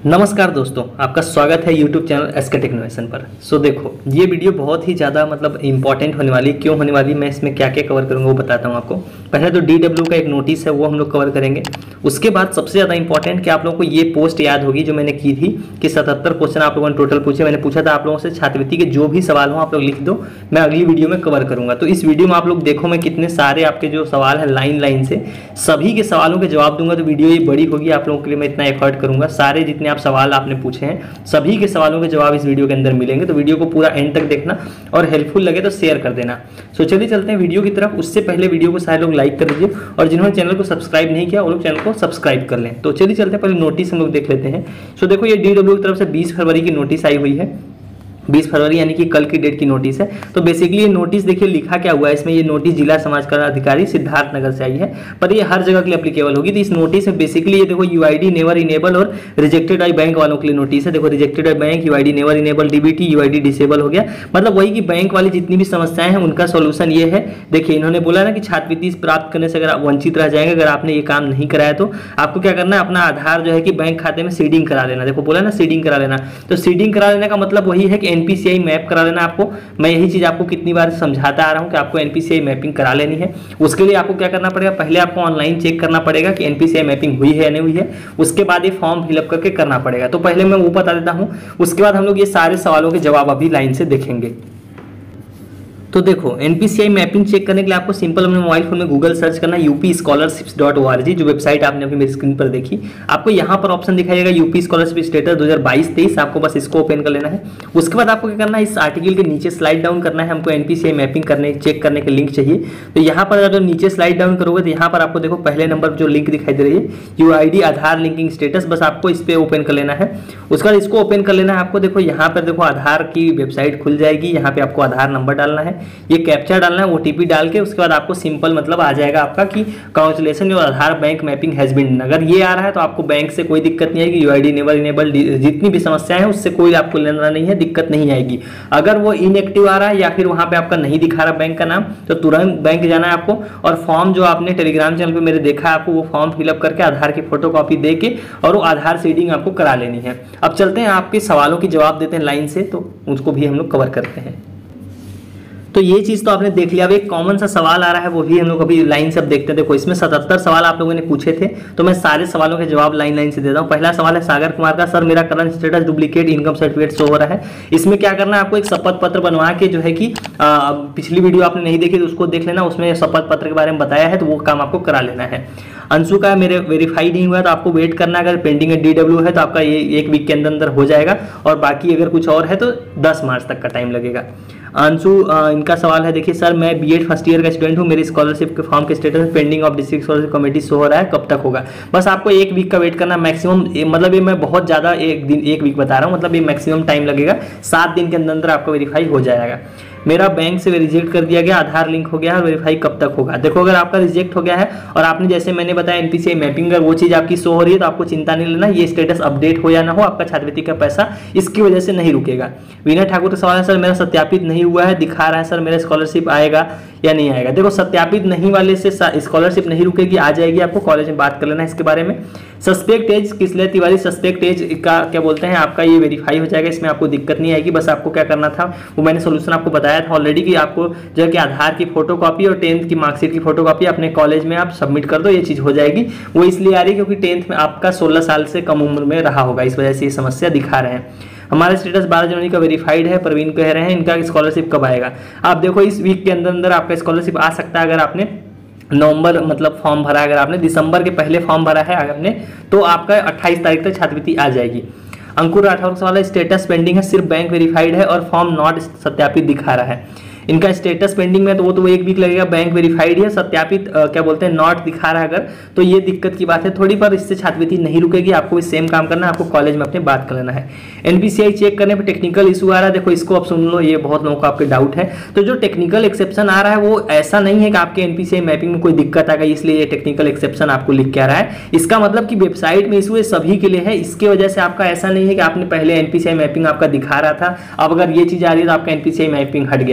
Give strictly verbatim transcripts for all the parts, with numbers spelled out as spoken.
नमस्कार दोस्तों, आपका स्वागत है यूट्यूब चैनल एसके टेक्नोवेशन पर। सो देखो, ये वीडियो बहुत ही ज़्यादा मतलब इंपॉर्टेंट होने वाली। क्यों होने वाली, मैं इसमें क्या क्या कवर करूँगा वो बताता हूँ आपको। पहले तो डी डब्ल्यू का एक नोटिस है, वो हम लोग कवर करेंगे। उसके बाद सबसे ज़्यादा इंपॉर्टेंट कि आप लोगों को ये पोस्ट याद होगी जो मैंने की थी कि सतहत्तर क्वेश्चन आप लोगों ने टोटल पूछे। मैंने पूछा था आप लोगों से छात्रवृत्ति के जो भी सवाल हो आप लोग लिख दो, मैं अगली वीडियो में कवर करूँगा। तो इस वीडियो में आप लोग देखो मैं कितने सारे आपके जो सवाल है लाइन लाइन से सभी के सवालों के जवाब दूंगा। तो वीडियो ये बड़ी होगी, आप लोगों के लिए मैं इतना एफर्ट करूँगा। सारे जितने आप सवाल आपने पूछे हैं सभी के सवालों के जवाब इस वीडियो के अंदर मिलेंगे। तो वीडियो को पूरा एंड तक देखना और हेल्पफुल लगे तो शेयर कर देना। सो चलिए चलते हैं वीडियो की तरफ। उससे पहले वीडियो को सारे लोग लाइक कर दीजिए और जिन्होंने चैनल को सब्सक्राइब नहीं किया वो लोग चैनल को सब्सक्राइब कर लें। तो चलिए चलते हैं, पहले नोटिस हम लोग देख लेते हैं। सो देखो, ये डी डब्ल्यू की तरफ से बीस फरवरी की नोटिस आई हुई है। बीस फरवरी यानी कि कल की डेट की नोटिस है। तो बेसिकली ये नोटिस देखिए लिखा क्या हुआ है इसमें। ये नोटिस जिला समाज कल्याण अधिकारी सिद्धार्थनगर से आई है, पर ये हर जगह के लिए एप्लीकेबल होगी। तो इस नोटिस में बेसिकली ये देखो यूआईडी नेवर इनेबल और रिजेक्टेड आई बैंक वालों के लिए नोटिस है। देखो rejected I bank, UID never enable, DBT, UID disable हो गया। मतलब वही कि बैंक वाली जितनी भी समस्याएं हैं उनका सोल्यूशन ये है। देखिए इन्होंने बोला ना कि छात्रवृत्ति प्राप्त करने से अगर आप वंचित रह जाएंगे, अगर आपने ये काम नहीं कराया तो आपको क्या करना है, अपना आधार जो है कि बैंक खाते में सीडिंग करा लेना। देखो बोला ना सीडिंग करा लेना, तो सीडिंग करा लेने का मतलब वही है कि एनपीसीआई मैप करा लेना आपको। मैं यही चीज आपको कितनी बार समझाता आ रहा हूं कि आपको एनपीसीआई मैपिंग करा लेनी है। उसके लिए आपको क्या करना पड़ेगा, पहले आपको ऑनलाइन चेक करना पड़ेगा कि एनपीसीआई मैपिंग हुई है या नहीं हुई है। उसके बाद ये फॉर्म फिलअप करके करना पड़ेगा। तो पहले मैं वो बता देता हूं, उसके बाद हम लोग ये सारे सवालों के जवाब अभी लाइन से देखेंगे। तो देखो एनपीसीआई मैपिंग चेक करने के लिए आपको सिंपल अपने मोबाइल फोन में गूगल सर्च करना UP scholarships dot O R G, जो वेबसाइट आपने अभी मेरी स्क्रीन पर देखी। आपको यहाँ पर ऑप्शन दिखाई देगा यूपी स्कॉलरशिप स्टेटस दो हज़ार बाईस तेईस। आपको बस इसको ओपन कर लेना है। उसके बाद आपको क्या करना है, इस आर्टिकल के नीचे स्लाइड डाउन करना है। हमको एनपीसीआई मैपिंग करने चेक करने के लिंक चाहिए। तो यहाँ पर अगर नीचे स्लाइड डाउन करोगे तो यहाँ पर आपको देखो पहले नंबर जो लिंक दिखाई दे रही है यूआईडी आधार लिंकिंग स्टेटस, बस आपको इस पर ओपन कर लेना है। उसके बाद इसको ओपन कर लेना है आपको। देखो यहाँ पर देखो आधार की वेबसाइट खुल जाएगी। यहाँ पे आपको आधार नंबर डालना है, ये कैप्चा डालना है, ओटीपी डाल के उसके बाद आपको सिंपल मतलब आ जाएगा आपका कि congratulation your Aadhaar bank mapping has been. अगर ये आ रहा है तो आपको बैंक से कोई दिक्कत नहीं आएगी। यूआईडी नेवर इनेबल जितनी भी समस्याएं हैं उससे कोई आपको लेना नहीं है, दिक्कत नहीं आएगी। अगर वो इनएक्टिव आ रहा है या फिर वहां पे आपका नहीं दिखा रहा बैंक का नाम, तो तुरंत बैंक जाना है आपको और फॉर्म जो आपने टेलीग्राम चैनल पे मेरे देखा है आपको, वो फॉर्म फिलअप करके आधार की फोटो कॉपी दे के और वो आधार सीडिंग आपको करा लेनी है। अब चलते हैं आपके सवालों की जवाब देते हैं लाइन से, तो उसको भी हम लोग कवर करते हैं। तो ये चीज तो आपने देख लिया। अब एक कॉमन सा सवाल आ रहा है, वो भी हम लोग अभी लाइन से अब देखते हैं। देखो इसमें सतहत्तर सवाल आप लोगों ने पूछे थे, तो मैं सारे सवालों के जवाब लाइन लाइन से देता हूँ। पहला सवाल है सागर कुमार का, सर मेरा current status duplicate income certificate show हो रहा है। इसमें क्या करना है आपको, एक शपथ पत्र बनवा के जो है कि आ, पिछली वीडियो आपने नहीं देखी तो उसको देख लेना, उसमें शपथ पत्र के बारे में बताया है, तो वो काम आपको करा लेना है। अंशु का मेरे वेरीफाई नहीं हुआ तो आपको वेट करना है। अगर पेंडिंग है डीडब्ल्यू है तो आपका ये एक वीक के अंदर अंदर हो जाएगा, और बाकी अगर कुछ और है तो दस मार्च तक का टाइम लगेगा। अंशु इनका सवाल है, देखिए सर मैं बीएड फर्स्ट ईयर का स्टूडेंट हूँ, मेरी स्कॉलरशिप के फॉर्म के status pending of district scholarship committee show हो रहा है, कब तक होगा। बस आपको एक वीक का वेट करना मैक्सिमम, मतलब ये मैं बहुत ज़्यादा एक दिन एक वीक बता रहा हूँ, मतलब ये मैक्सिमम टाइम लगेगा। सात दिन के अंदर अंदर आपको वेरीफाई हो जाएगा। मेरा बैंक से रिजेक्ट कर दिया गया, आधार लिंक हो गया है, वेरीफाई कब तक होगा। देखो अगर आपका रिजेक्ट हो गया है और आपने जैसे मैंने बताया एनपीसीआई मैपिंग अगर वो चीज़ आपकी शो हो रही है तो आपको चिंता नहीं लेना, ये स्टेटस अपडेट हो या ना हो आपका छात्रवृत्ति का पैसा इसकी वजह से नहीं रुकेगा। विनय ठाकुर का सवाल है, सर मेरा सत्यापित नहीं हुआ है, दिखा रहा है सर मेरा स्कॉलरशिप आएगा या नहीं आएगा। देखो सत्यापित नहीं वाले से स्कॉलरशिप नहीं रुकेगी, आ जाएगी। आपको कॉलेज में बात कर लेना इसके बारे में। सस्पेक्ट एज किसले तिवारी, सस्पेक्ट एज का क्या बोलते हैं आपका ये वेरीफाई हो जाएगा, इसमें आपको दिक्कत नहीं आएगी। बस आपको क्या करना था वो मैंने सोल्यूशन आपको बताया था ऑलरेडी कि आपको जो है कि आधार की फोटो कॉपी और टेंथ की मार्कशीट की फोटो कॉपी अपने कॉलेज में आप सबमिट कर दो, ये चीज हो जाएगी। वो इसलिए आ रही है क्योंकि टेंथ में आपका सोलह साल से कम उम्र में रहा होगा, इस वजह से ये समस्या दिखा रहे हैं। हमारा स्टेटस बारह जनवरी का वेरीफाइड है, प्रवीण कह रहे हैं इनका स्कॉलरशिप कब आएगा। आप देखो इस वीक के अंदर अंदर आपका स्कॉलरशिप आ सकता है। अगर आपने नवंबर मतलब फॉर्म भरा, अगर आपने दिसंबर के पहले फॉर्म भरा है अगर आपने, तो आपका अट्ठाईस तारीख तक छात्रवृत्ति आ जाएगी। अंकुर राठौर का सवाल है, स्टेटस पेंडिंग है, सिर्फ बैंक वेरीफाइड है और फॉर्म नॉट सत्यापित दिखा रहा है। इनका स्टेटस पेंडिंग में तो वो तो एक वीक लगेगा, बैंक वेरीफाइड है, सत्यापित क्या बोलते हैं नॉट दिखा रहा है अगर, तो ये दिक्कत की बात है थोड़ी, पर इससे छात्रवृत्ति नहीं रुकेगी। आपको भी सेम काम करना है, आपको कॉलेज में अपने बात कर लेना है। एनपीसीआई चेक करने पे टेक्निकल इशू आ रहा है, देखो इसको आप सुन लो, ये बहुत लोगों को आपके डाउट है। तो जो टेक्निकल एक्सेप्शन आ रहा है वो ऐसा नहीं है कि आपके एनपीसीआई मैपिंग में कोई दिक्कत आ गई इसलिए ये टेक्निकल एक्सेप्शन आपको लिख के आ रहा है। इसका मतलब कि वेबसाइट में इशू सभी के लिए है, इसकी वजह से आपका ऐसा नहीं है कि आपने पहले एनपीसीआई मैपिंग आपका दिखा रहा था, अब अगर ये चीज आ रही है तो आपका एनपीसीआई मैपिंग हट गया। इसका ये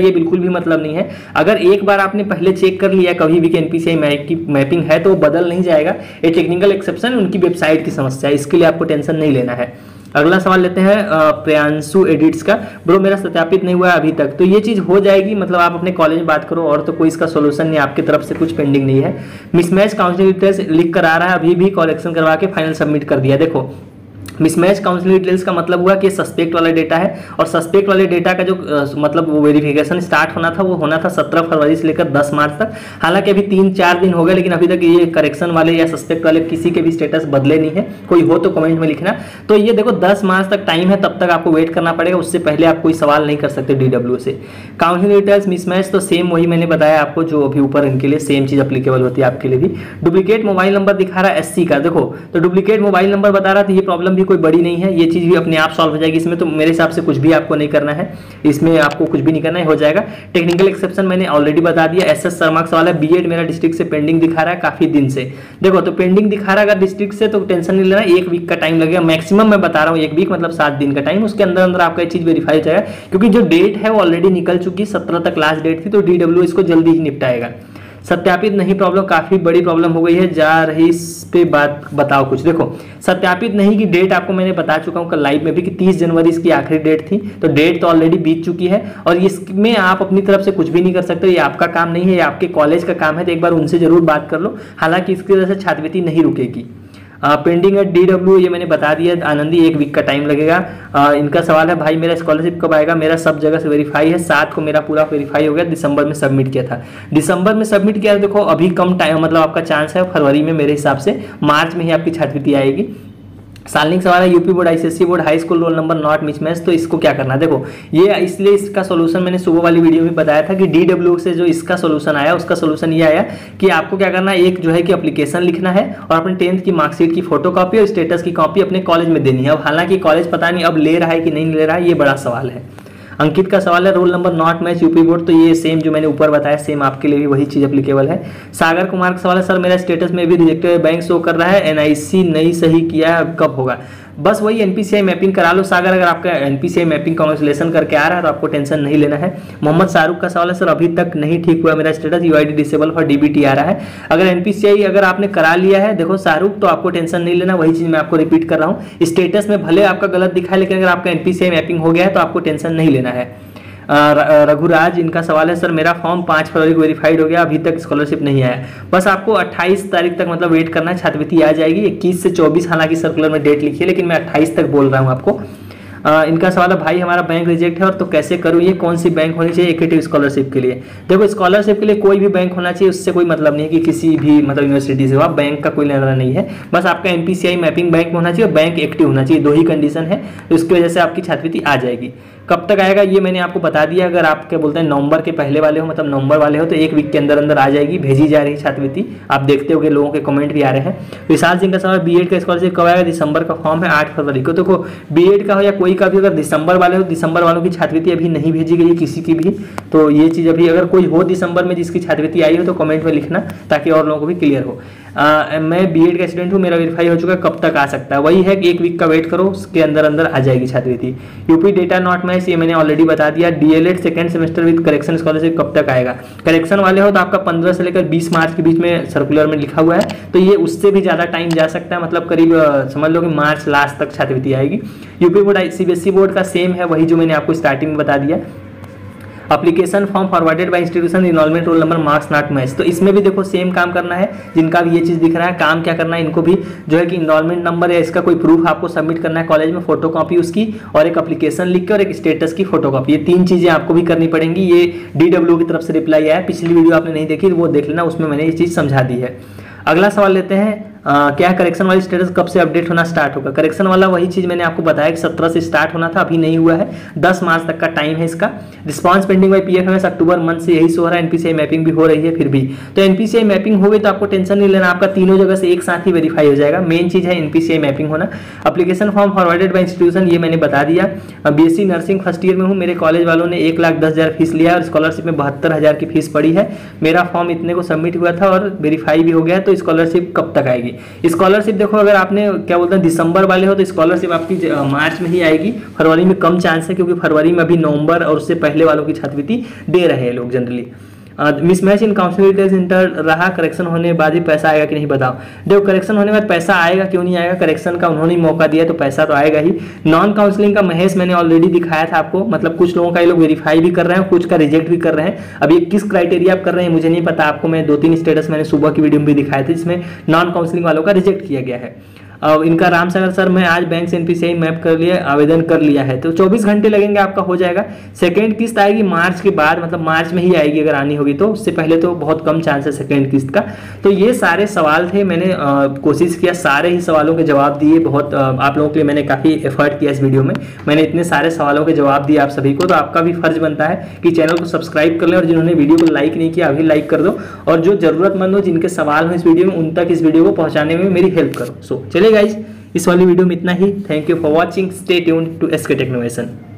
ये बिल्कुल भी मतलब नहीं है। अगर एक बार आपने पहले चेक कर लिया कभी भी कि एनपीसीआई मैप की मैपिंग है तो वो बदल नहीं जाएगा। ये टेक्निकल एक्सेप्शन उनकी वेबसाइट की समस्या है, इसके लिए आपको टेंशन नहीं लेना है। अगला सवाल लेते हैं प्रियांशु एडिट्स का। ब्रो मेरा सत्यापित नहीं हुआ है अभी तक, तो ये चीज़ हो जाएगी, मतलब आप अपने कॉलेज में बात करो, और तो कोई इसका सोल्यूशन नहीं, आपकी तरफ से कुछ पेंडिंग नहीं है। मिसमैच काउंसलिंग डिटेल्स लिख कर आ रहा है, अभी भी करेक्शन करवा के फाइनल सबमिट कर दिया। देखो मिसमैच काउंसलिंग डिटेल्स का मतलब हुआ कि सस्पेक्ट वाला डेटा है, और सस्पेक्ट वाले डेटा का जो आ, मतलब वो वेरिफिकेशन स्टार्ट होना था वो होना था सत्रह फरवरी से लेकर दस मार्च तक। हालांकि अभी तीन चार दिन हो गए, लेकिन अभी तक ये करेक्शन वाले या सस्पेक्ट वाले किसी के भी स्टेटस बदले नहीं है। कोई हो तो कमेंट में लिखना। तो ये देखो दस मार्च तक टाइम है, तब तक आपको वेट करना पड़ेगा, उससे पहले आप कोई सवाल नहीं कर सकते डीडब्ल्यू से। काउंसलिंग डिटेल्स मिसमैच तो सेम वही मैंने बताया आपको जो अभी ऊपर इनके लिए सेम चीज अप्लीकेबल होती है आपके लिए भी। डुप्लीकेट मोबाइल नंबर दिखा रहा है एससी का, देखो तो डुप्लीकेट मोबाइल नंबर बता रहा था, ये प्रॉब्लम भी कोई बड़ी नहीं है, ये चीज भी अपने आप सॉल्व हो जाएगी। इसमें तो मेरे हिसाब से कुछ भी आपको नहीं करना है, इसमें आपको कुछ भी नहीं करना है, हो जाएगा। टेक्निकल एक्सेप्शन मैंने ऑलरेडी बता दिया। एस एस शर्मा का सवाल है, बीएड मेरा डिस्ट्रिक्ट से पेंडिंग दिखा रहा है काफी दिन से। देखो तो पेंडिंग दिखा रहा है अगर डिस्ट्रिक्ट से तो टेंशन नहीं लेना, एक वीक का टाइम लगेगा मैक्सिमम, मैं बता रहा हूँ एक वीक मतलब सात दिन का टाइम, उसके अंदर अंदर आपका ये चीज वेरीफाई हो जाएगा। क्योंकि जो डेट है वो ऑलरेडी निकल चुकी, सत्रह तक लास्ट डेट थी, तो डीडब्ल्यू इसको जल्दी ही निपटाएगा। सत्यापित नहीं प्रॉब्लम काफी बड़ी प्रॉब्लम हो गई है, जा रही इस पे बात बताओ कुछ। देखो सत्यापित नहीं की डेट आपको मैंने बता चुका हूं कल लाइव में भी कि तीस जनवरी इसकी आखिरी डेट थी, तो डेट तो ऑलरेडी बीत चुकी है, और इसमें आप अपनी तरफ से कुछ भी नहीं कर सकते, ये आपका काम नहीं है, ये आपके कॉलेज का काम है, तो एक बार उनसे जरूर बात कर लो। हालांकि इसकी वजह से छात्रवृत्ति नहीं रुकेगी। पेंडिंग एट डीडब्ल्यू ये मैंने बता दिया आनंदी, एक वीक का टाइम लगेगा। आ, इनका सवाल है भाई मेरा स्कॉलरशिप कब आएगा, मेरा सब जगह से वेरीफाई है, सात को मेरा पूरा वेरीफाई हो गया, दिसंबर में सबमिट किया था, दिसंबर में सबमिट किया। देखो अभी कम टाइम मतलब आपका चांस है फरवरी में, मेरे हिसाब से मार्च में ही आपकी छात्रवृत्ति आएगी। सालनिक सवाल है, UP board ICSE board high school roll number not mismatch, तो इसको क्या करना है। देखो ये इसलिए इसका सोल्यूशन मैंने सुबह वाली वीडियो में बताया था कि डीडब्ल्यू से जो इसका सोल्यूशन आया उसका सोल्यूशन ये आया कि आपको क्या करना है, एक जो है कि एप्लीकेशन लिखना है और अपने टेंथ की मार्कशीट की फोटोकॉपी और स्टेटस की कॉपी अपने कॉलेज में देनी है। अब हालांकि कॉलेज पता नहीं अब ले रहा है कि नहीं ले रहा है, ये बड़ा सवाल है। अंकित का सवाल है roll number not match UP board, तो ये सेम जो मैंने ऊपर बताया सेम आपके लिए भी वही चीज एप्लीकेबल है। सागर कुमार का सवाल है सर मेरा स्टेटस में भी रिजेक्टेड बैंक शो कर रहा है, एनआईसी नहीं सही किया है, कब होगा। बस वही एनपीसीआई मैपिंग करा लो सागर, अगर आपका एनपीसीआई मैपिंग कांग्रेचुलेशन करके आ रहा है तो आपको टेंशन नहीं लेना है। मोहम्मद शाहरुख का सवाल है सर अभी तक नहीं ठीक हुआ मेरा status, UID disable for DBT आ रहा है। अगर एनपीसीआई अगर आपने करा लिया है देखो शाहरुख, तो आपको टेंशन नहीं लेना, वही चीज मैं आपको रिपीट कर रहा हूँ। स्टेटस में भले आपका गलत दिखा है, लेकिन अगर आपका एनपीसीआई मैपिंग हो गया है तो आपको टेंशन नहीं लेना है। रघुराज इनका सवाल है सर मेरा फॉर्म पाँच फरवरी को वेरीफाइड हो गया, अभी तक स्कॉलरशिप नहीं आया। बस आपको अट्ठाईस तारीख तक मतलब वेट करना है, छात्रवृत्ति आ जाएगी। इक्कीस से चौबीस हालांकि सर्कुलर में डेट लिखी है, लेकिन मैं अट्ठाईस तक बोल रहा हूँ आपको। आ, इनका सवाल है भाई हमारा बैंक रिजेक्ट है और तो कैसे करूँ, ये कौन सी बैंक होनी चाहिए इक्विटी स्कॉलरशिप के लिए। देखो स्कॉलरशिप के लिए कोई भी बैंक होना चाहिए, उससे कोई मतलब नहीं है कि किसी भी मतलब यूनिवर्सिटी से हो, बैंक का कोई लेना नहीं है। बस आपका एनपीसीआई मैपिंग बैंक में होना चाहिए, बैंक एक्टिव होना चाहिए, दो ही कंडीशन है, तो इसकी वजह से आपकी छात्रवृत्ति आ जाएगी। कब तक आएगा ये मैंने आपको बता दिया। अगर आप क्या बोलते हैं नवंबर के पहले वाले हो मतलब नवंबर वाले हो तो एक वीक के अंदर अंदर आ जाएगी, भेजी जा रही है छात्रवृत्ति। आप देखते हो कि लोगों के कमेंट भी आ रहे हैं। विशाल सिंह का सवाल बीएड का स्कॉलरशिप कब आएगा, दिसंबर का फॉर्म है आठ फरवरी को। देखो बीएड का हो या कोई का भी, अगर दिसंबर वाले हो, दिसंबर वालों की छात्रवृत्ति अभी नहीं भेजी गई किसी की भी, तो ये चीज़ अभी अगर कोई हो दिसंबर में जिसकी छात्रवृत्ति आई हो तो कमेंट में लिखना ताकि और लोगों को भी क्लियर हो। आ, मैं बीएड का स्टूडेंट हूँ, मेरा वेरीफाई हो चुका है, कब तक आ सकता है। वही है कि एक वीक का वेट करो, उसके अंदर अंदर आ जाएगी छात्रवृत्ति। यूपी डेटा नॉट मैच ये मैंने ऑलरेडी बता दिया। DElEd second semester with correction scholarship कब तक आएगा। करेक्शन वाले हो तो आपका पंद्रह से लेकर बीस मार्च के बीच में सर्कुलर में लिखा हुआ है, तो ये उससे भी ज्यादा टाइम जा सकता है, मतलब करीब समझ लो कि मार्च लास्ट तक छात्रवृत्ति आएगी। यूपी बोर्ड सीबीएसई बोर्ड का सेम है, वही जो मैंने आपको स्टार्टिंग में बता दिया। Application form forwarded by institution enrolment roll number marks not match, तो इसमें भी देखो सेम काम करना है। जिनका भी ये चीज दिख रहा है काम क्या करना है, इनको भी जो है कि इनरोलमेंट नंबर या इसका कोई प्रूफ आपको सबमिट करना है कॉलेज में, फोटोकॉपी उसकी, और एक एप्लीकेशन लिख के और एक स्टेटस की फोटोकॉपी, ये तीन चीजें आपको भी करनी पड़ेंगी। ये डीडब्ल्यू की तरफ से रिप्लाई आया, पिछली वीडियो आपने नहीं देखी वो देख लेना, उसमें मैंने ये चीज समझा दी है। अगला सवाल लेते हैं, आ, क्या करेक्शन वाली स्टेटस कब से अपडेट होना स्टार्ट होगा। करेक्शन वाला वही चीज मैंने आपको बताया कि सत्रह से स्टार्ट होना था, अभी नहीं हुआ है, दस मार्च तक का टाइम है इसका। Response pending by PFMS October month से यही शो हो रहा है, एनपीसीआई मैपिंग भी हो रही है फिर भी, तो एनपीसीआई मैपिंग हो गई तो आपको टेंशन नहीं लेना, आपका तीनों जगह से एक साथ ही वेरीफाई हो जाएगा। मेन चीज है एनपीसीआई मैपिंग होना। Application form forwarded by institution ये मैंने बता दिया। बीएससी नर्सिंग फर्स्ट ईयर में हूँ, मेरे कॉलेज वालों ने एक लाख दस हजार फीस लिया और स्कॉलरशिप में बहत्तर हजार की फीस पड़ी है। मेरा फॉर्म इतने को सबमिट हुआ था और वेरीफाई भी हो गया, तो स्कॉलरशिप कब तक आएगी। स्कॉलरशिप देखो, अगर आपने क्या बोलते हैं दिसंबर वाले हो तो स्कॉलरशिप आपकी मार्च में ही आएगी, फरवरी में कम चांस है क्योंकि फरवरी में अभी नवंबर और उससे पहले वालों की छात्रवृत्ति दे रहे हैं लोग generally. Mismatch in counselling details enter रहा, करेक्शन होने के बाद ही पैसा आएगा कि नहीं बताओ। देखो करेक्शन होने के बाद पैसा आएगा, क्यों नहीं आएगा, करेक्शन का उन्होंने मौका दिया तो पैसा तो आएगा ही। नॉन काउंसलिंग का महेश मैंने ऑलरेडी दिखाया था आपको, मतलब कुछ लोगों का ये लोग वेरीफाई भी कर रहे हैं, कुछ का रिजेक्ट भी कर रहे हैं। अब ये किस क्राइटेरिया आप कर रहे हैं मुझे नहीं पता, आपको मैं दो तीन स्टेटस मैंने सुबह की वीडियो में भी दिखाए थे जिसमें नॉन काउंसलिंग वालों का रिजेक्ट किया गया है। अब इनका राम सागर सर मैं आज बैंक से एनपीसीआई मैप कर लिया, आवेदन कर लिया है, तो चौबीस घंटे लगेंगे आपका हो जाएगा। सेकेंड किस्त आएगी मार्च के बाद, मतलब मार्च में ही आएगी अगर आनी होगी तो, उससे पहले तो बहुत कम चांस है सेकेंड किस्त का। तो ये सारे सवाल थे, मैंने आ, कोशिश किया सारे ही सवालों के जवाब दिए, बहुत आ, आप लोगों के लिए मैंने काफ़ी एफर्ट किया इस वीडियो में, मैंने इतने सारे सवालों के जवाब दिए आप सभी को। तो आपका भी फर्ज बनता है कि चैनल को सब्सक्राइब कर लें, और जिन्होंने वीडियो को लाइक नहीं किया अभी लाइक कर दो, और जो जरूरतमंद हो जिनके सवाल हो इस वीडियो में उन तक इस वीडियो को पहुंचाने में मेरी हेल्प करो। सो चलिए गाइज, इस वाली वीडियो में इतना ही। Thank you for watching, stay tuned to SK टेक्नोवेशन।